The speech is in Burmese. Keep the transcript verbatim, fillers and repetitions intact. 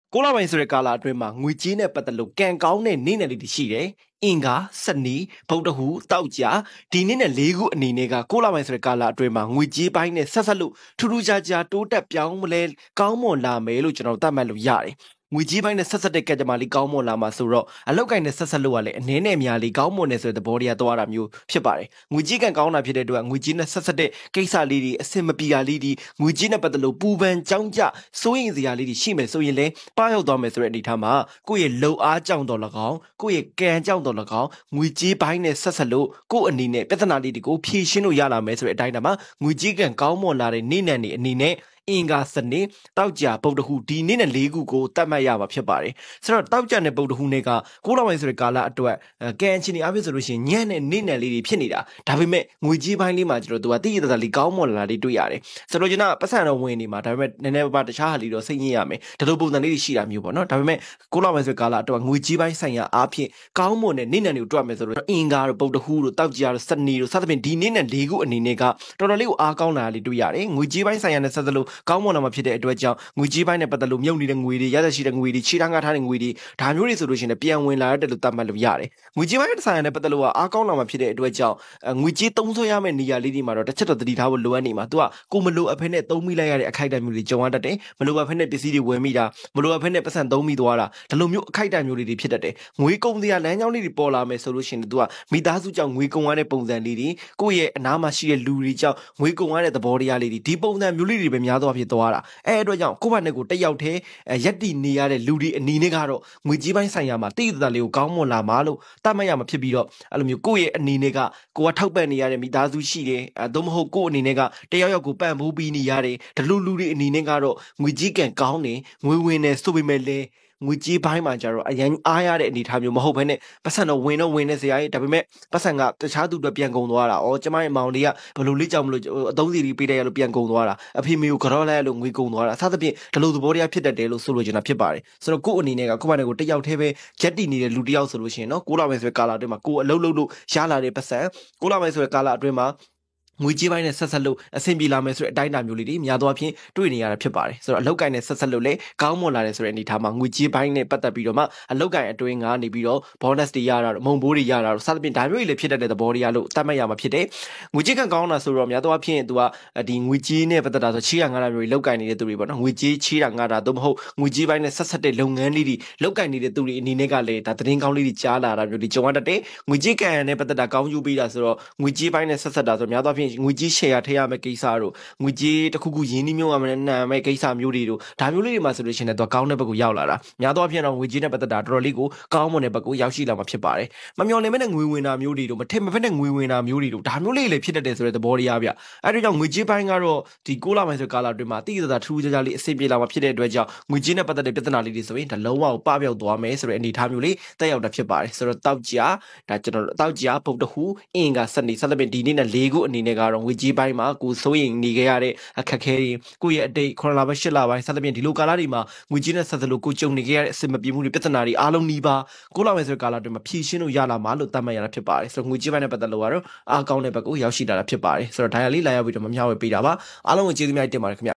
ကိုလာပိုင်းဆိုတဲ့ကာလအတွင်းမှာငွေကြေးနဲ့ပတ်သက်လို့ကံကောင်းတဲ့နေ့နယ်လေးတွေရှိတယ်။အင်္ဂါစနေဗုဒ္ဓဟူတောက်ကြဒီနေ့နဲ့လေးခုအနေနဲ့ကကိုလာပိုင်းဆိုတဲ့ကာလအတွင်းမှာငွေကြေးပိုင်းနဲ့ဆက်ဆက်လို့ထူးထူးခြားခြားတိုးတက်ပြောင်းမလဲကောင်းမွန်လာမယ်လို့ကျွန်တော်သတ်မှတ်လို့ရတယ်။ငွေကြီးပိုင်းနဲ့ဆက်ဆက်တဲ့ကံကြမ္မာလေးကောင်းမွန်လာမှာဆိုတော့အလောက်ကိုင်းနဲ့ဆက်ဆက်လို့ကလည်းအနည်းနဲ့အများလေးကောင်းမွန်နေဆိုတဲ့သဘောတရားသွားတာမျိုးဖြစ်ပါတယ်။ငွေကြီးကံကောင်းတာဖြစ်တဲ့အတွက်ငွေကြီးနဲ့ဆက်ဆက်တဲ့ကိစ္စလေးတွေအဆင်မပြေတာလေးတွေငွေကြီးနဲ့ပတ်သက်လို့ပူပန်ကြောင်းကြစိုးရင်စရာလေးတွေရှိမယ်ဆိုရင်လည်းပါရောက်သွားမယ်ဆိုတဲ့အနေအထားမှာကိုယ့်ရဲ့လုံအားကြောင့်တော်၎င်းကိုယ့်ရဲ့ကံကြောင့်တော်၎င်းငွေကြီးပိုင်းနဲ့ဆက်ဆက်လို့ကိုယ့်အနေနဲ့ပြဿနာလေးတွေကိုဖြေရှင်းလို့ရလာမယ်ဆိုတဲ့အတိုင်းတာမှာငွေကြီးကံကောင်းမွန်လာတဲ့နေ့နဲ့နေအနေနဲ့အင်္ဂါစနေတောက်ကြဗုဒ္ဓဟူဒီနေ့နဲ့လေးခုကိုတတ်မှတ်ရမှာဖြစ်ပါတယ်ဆိုတော့တောက်ကြနဲ့ဗုဒ္ဓဟူနဲ့ကကိုးလပိုင်းဆိုတဲ့ကာလအတွက်ကဲအချင်းကြီးအဖြစ်ဆိုလို့ရှိရင်ညံ့နဲ့နေ့နဲ့လေးတွေဖြစ်နေတာဒါပေမဲ့ငွေကြီးပိုင်းလေးမှာကျွန်တော်တို့ကတိရတလေးကောင်းမွန်လာလေးတွေ့ရတယ်ဆိုတော့ကျွန်တော်ပတ်စံတော့ဝင်နေမှာဒါပေမဲ့နည်းနည်းပါးပါးတခြားဟာလီတော့စိတ်ညစ်ရမယ်ဒီလိုပုံစံလေးတွေရှိတာမျိုးပေါ့နော်ဒါပေမဲ့ကိုးလပိုင်းဆိုတဲ့ကာလအတွက်ကငွေကြီးပိုင်းဆိုင်ရာအားဖြင့်ကောင်းမွန်တဲ့နေ့နဲ့တွေကိုတွက်မယ်ဆိုတော့အင်္ဂါတို့ဗုဒ္ဓဟူတို့တောက်ကြတို့စနေတို့စသဖြင့်ဒီနေ့နဲ့လေးခုအနေနဲ့ကတော်တော်လေးကိုအားကောင်းလာလေးတွေ့ရတယ်ငွေကြီးပိုင်းဆိုင်ရာနဲ့ဆက်သလိုကောင်းမွန်မှာဖြစ်တဲ့အတွက်ကြောင့်ငွေကြေးပိုင်းနဲ့ပတ်သက်လို့မြုပ်နေတဲ့ငွေတွေရသက်ရှိတဲ့ငွေတွေခြေထောက်ငှားထားတဲ့ငွေတွေဒါမျိုးတွေဆိုလို့ရှိရင်ပြန်ဝင်လာတဲ့လို့သတ်မှတ်လို့ရတယ်ငွေကြေးပိုင်းဆိုင်ရာနဲ့ပတ်သက်လို့အားကောင်းလာမှာဖြစ်တဲ့အတွက်ကြောင့်ငွေကြေးသုံးစွဲရမယ့်နေရာလေးတွေမှာတော့တစ်ချက်တော့တတိထားဖို့လိုအပ်နေမှာသူကကိုမလိုအပ်ဖက်နဲ့သုံးမိလိုက်ရတဲ့အခိုက်အတန့်မျိုးတွေကြုံရတတ်တယ်မလိုအပ်ဖက်နဲ့ပစ္စည်းတွေဝယ်မိတာမလိုအပ်ဖက်နဲ့ပတ်စံသုံးမိသွားတာဒီလိုမျိုးအခိုက်အတန့်မျိုးတွေဖြစ်တတ်တယ်ငွေကုန်စရာလမ်းကြောင်းလေးတွေပေါ်လာမယ်ဆိုလို့ရှိရင်သူကမိသားစုကြောင့်ငွေကုန်ရတဲ့ပုံစံလေးတွေကိုယ့်ရဲ့အနားမှာရှိတဲ့လူတွေကြောင့်ငွေကုန်ရတဲ့သဘောတရားလေးတွေဒီပုံစံမျိုးလေးတွေပဲများသောအားဖြင့်သွားတာအဲအတွက်ကြောင့်ကိုယ့်ဘာနဲ့ကိုယ်တက်ရောက်တဲ့ရက်တီနေရတဲ့လူတွေအနေနဲ့ကတော့ငွေကြီးပိုင်းဆိုင်ရာမှာတိတိကျကျလေးကိုကောင်းမွန်လာမှာလို့တတ်မှတ်ရမှာဖြစ်ပြီးတော့အဲ့လိုမျိုးကိုယ့်ရဲ့အနေနဲ့ကကိုယ်ကထောက်ပံ့နေရတဲ့မိသားစုရှိတယ်အဲသို့မဟုတ်ကိုယ့်အနေနဲ့ကတယောက်ယောက်ကိုပံ့ပိုးပြီးနေရတယ်ဒီလူလူတွေအနေနဲ့ကတော့ငွေကြီးကံကောင်းတယ်ငွေဝင်တယ်ဆိုပေမဲ့လည်းငွေကြေးပိုင်းမှာကျတော့အရင်အားရတဲ့အနေအထားမျိုးမဟုတ်ဘဲနဲ့ပတ်စံတော့ဝင်တော့ဝင်နေစရာကြီးဒါပေမဲ့ပတ်စံကတခြားသူတွေပြန်ကုန်သွားတာဩကျမရဲ့မောင်လေးကဘလို့လေးကြောင်မလို့အသုံးစီတွေပေးလိုက်ရလို့ပြန်ကုန်သွားတာအဖေမေကိုကြောလိုက်ရလို့ငွေကုန်သွားတာအစသဖြင့်ဒီလိုသဘောတရားဖြစ်တတ်တယ်လို့ဆိုလို့ကျွန်တော်ဖြစ်ပါတယ်ဆိုတော့ကိုယ့်အနေနဲ့ကကိုယ့်ဘာနဲ့ကိုတယောက်တည်းပဲရက်တည်နေတဲ့လူတယောက်ဆိုလို့ရှိရင်နော်ကိုးလပိုင်းဆိုတဲ့ကာလအတွင်းမှာကိုယ်အလုပ်လုပ်လို့ရလာတဲ့ပတ်စံကိုးလပိုင်းဆိုတဲ့ကာလအတွင်းမှာငွေကြေးပိုင်းနဲ့ဆက်ဆက်လို့အဆင်ပြေလာမယ်ဆိုတဲ့အတိုင်းအတာမျိုးလေးတွေများသောအားဖြင့်တွေ့နေရတာဖြစ်ပါတယ်ဆိုတော့အလောက်ကိုင်းနဲ့ဆက်ဆက်လို့လည်းကောင်းမွန်လာတယ်ဆိုတဲ့အနေအထားမှာငွေကြေးပိုင်းနဲ့ပတ်သက်ပြီးတော့မှအလောက်ကိုင်းအတွင်းကနေပြီးတော့ bonus တွေရတာတော့မုံဘိုးတွေရတာတော့စသဖြင့်ဒါမျိုးတွေလည်းဖြစ်တတ်တဲ့သဘောတရားလို့သတ်မှတ်ရမှာဖြစ်တယ်ငွေကြေးကကောင်းတာဆိုတော့များသောအားဖြင့်သူကဒီငွေကြေးနဲ့ပတ်သက်တာဆိုချေးရငါးတာမျိုးတွေလောက်ကိုင်းနေတဲ့သူတွေပေါ့နော်ငွေကြေးချေးတာငါးတာသို့မဟုတ်ငွေကြေးပိုင်းနဲ့ဆက်ဆက်တဲ့လုပ်ငန်းလေးတွေလောက်ကိုင်းနေတဲ့သူတွေအနေနဲ့ကလည်းဒါသတင်းကောင်းလေးတွေကြားလာတာမျိုးတွေကြုံရတတ်တယ်ငွေကြေးကံနဲ့ပတ်သက်တာကောင်းကျိုးပေးတာဆိုတော့ငွေကြေးပိုင်းနဲ့ဆက်ဆက်တာဆိုများသောအားဖြင့်ငွေကြေး shareထည့်ရမယ့်ကိစ္စတို့ငွေကြေးတစ်ခုခုရင်းနှီးမြှုပ်နှံမယ့်နာမယ့်ကိစ္စမျိုးတွေတို့ဒါမျိုးလေးတွေမှာဆိုလို့ရှိရင်တော့ကောင်းတဲ့ဘက်ကိုရောက်လာတာများသောအားဖြင့်တော့ငွေကြေးနဲ့ပတ်သက်တာတော်တော်လေးကိုကောင်းမွန်တဲ့ဘက်ကိုရောက်ရှိလာမှာဖြစ်ပါတယ်မမျှော်လင့်မဲ့ငွေဝင်တာမျိုးတွေတို့မထင်မဖက်တဲ့ငွေဝင်တာမျိုးတွေတို့ဒါမျိုးလေးလည်းဖြစ်တတ်တယ်ဆိုတဲ့သဘောတရားဗျအဲ့ဒါကြောင့်ငွေကြေးပိုင်းကတော့ဒီကိုးလပိုင်းဆိုကာလအတွင်းမှာတိတိကျကျထူးခြားခြားလေးအဆင်ပြေလာမှာဖြစ်တဲ့အတွက်ကြောင့်ငွေကြေးနဲ့ပတ်သက်တဲ့ပြဿနာလေးတွေဆိုရင်ဒါလုံးဝပပျောက်သွားမယ်ဆိုတဲ့အနေအထားမျိုးလေးတက်ရောက်တာဖြစ်ပါတယ်ဆိုတော့တောက်ကြဒါကျွန်တော်တောက်ကြဗုဒ္ဓဟူအင်္ဂါစနေစသဖြင့်ဒီနေ့နဲ့လေးခုအနေနဲ့ကတော့ငွေကြေးပိုင်းမှာကိုစိုးရင်နေခဲ့ရတဲ့အခက်အခဲတွေကိုယ့်ရဲ့အတိတ်ခုနှစ်လပိုင်းရှစ်လပိုင်းစသဖြင့်ဒီလိုကာလတွေမှာငွေကြေးနဲ့ဆက်သလိုကိုကြုံနေခဲ့ရတဲ့အဆင်မပြေမှုတွေပြဿနာတွေအားလုံးနီးပါးကိုလပိုင်းဆိုတဲ့ကာလတွေမှာဖြေရှင်းလို့ရလာမှာလို့သတ်မှတ်ရတာဖြစ်ပါတယ်ဆိုတော့ငွေကြေးပိုင်းနဲ့ပတ်သက်လို့ကတော့အားကောင်းတဲ့ဘက်ကိုရောက်ရှိလာတာဖြစ်ပါတယ်ဆိုတော့ဒါရလေးလာရောက်ပြီးတော့မမျှဝေပေးတာပါအားလုံးကိုကျေးဇူးများတင်ပါတယ်ခင်ဗျ